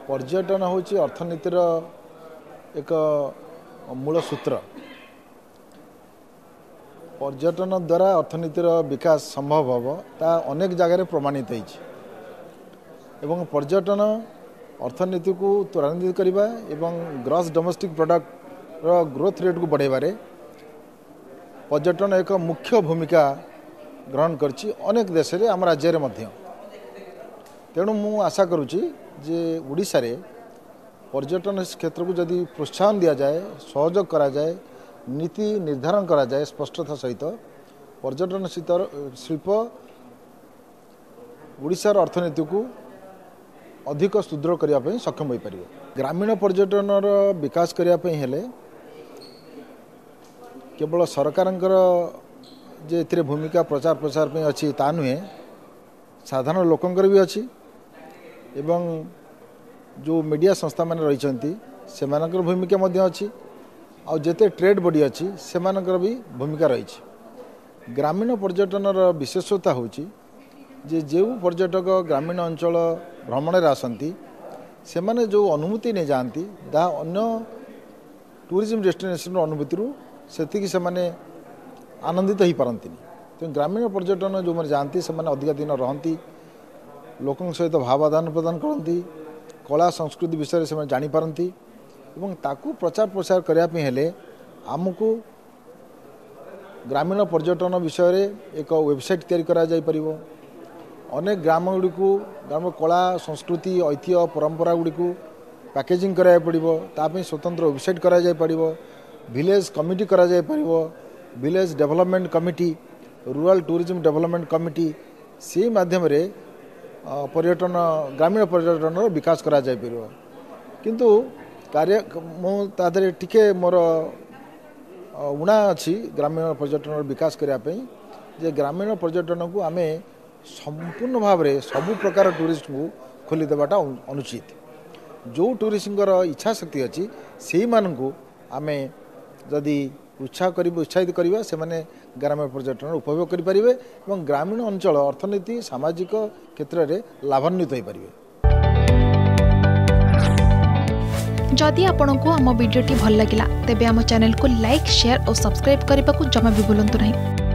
पर्यटन होची अर्थनीतिर एक मूल सूत्र। पर्यटन द्वारा अर्थनीतिर विकास संभव हम ता अनेक जगह प्रमाणित एवं पर्यटन अर्थनीति को त्वरान्वित करने एवं ग्रॉस डोमेस्टिक प्रोडक्ट रो ग्रोथ रेट को बढ़ाइबारे पर्यटन एक मुख्य भूमिका ग्रहण करछि अनेक देश रे आम राज्य रे मध्य। तेणु मु आशा करुछि जे ओडिशा रे पर्यटन क्षेत्र को जदि प्रोत्साहन दिया जाए, सहयोग करा जाए, नीति निर्धारण करा जाए स्पष्टता सहित पर्यटन शिल्प ओडिशार अर्थनीति को अधिक सुदृढ़ करने सक्षम हो पार। ग्रामीण पर्यटन विकास करने हेले केवल सरकार जे एथिरे भूमिका प्रचार प्रसार पे अच्छी ता नुहे, साधारण लोकंकर भी अच्छी एवं जो मीडिया संस्था मान रही से भूमिका अच्छी आउ जेते ट्रेड बॉडी अच्छी से भी भूमिका रही। ग्रामीण पर्यटन विशेषता होची जे जो पर्यटक ग्रामीण अंचल भ्रमण आसती से माने जो अनुभूति नहीं जाती दा अन्य टूरिज्म डेस्टिनेशन अनुभूति से माने आनंदित हो पारती। तो ग्रामीण पर्यटन जो मैंने जाती से माने अधिक दिन रहती, लोकों सहित भाव आदान प्रदान करती, कला संस्कृति विषय से जानीपारती एवं ताकू प्रचार प्रसार करने हेले आमको ग्रामीण पर्यटन विषय रे एक वेबसाइट तैयारी करा जाय परिबो। अनेक ग्राम गुड़ी को ग्राम कला संस्कृति ऐतिह्य परंपरा गुड़ी को पैकेजिंग कराया पड़िबो, तापे स्वतंत्र वेबसाइट करा जाय पड़िबो, विलेज कमिटी करा जाय पड़िबो, village development committee, rural tourism development committee से माध्यम रे पर्यटन ग्रामीण पर्यटन विकास करा जाय परिबो। किंतु कार्य मु तादरे टिके मोर उणा अच्छी ग्रामीण पर्यटन विकास करने जे ग्रामीण पर्यटन को आमे संपूर्ण भाव में सबु प्रकार टूरिस्ट को खोली देवाटा अनुचित। जो टूरिस्ट इच्छा शक्ति अच्छी से मानू आमे जदि उत्साहित करवा से माने ग्रामीण पर्यटन उपभोग करें और ग्रामीण अंचल अर्थनीति सामाजिक क्षेत्र में लाभान्वित हो पारे। जदि आपंक आम भिडी भल लगा तेब आम चैनल को लाइक, शेयर और सब्सक्राइब करने को जमा भी भूलु नहीं।